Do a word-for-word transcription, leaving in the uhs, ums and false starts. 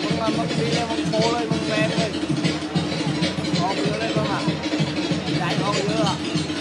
มึงมันดีเลยมึงโผล่เลยมึงแรงเลยออกเยอะเลยมึงอ่ะใหญ่ออกเยอะ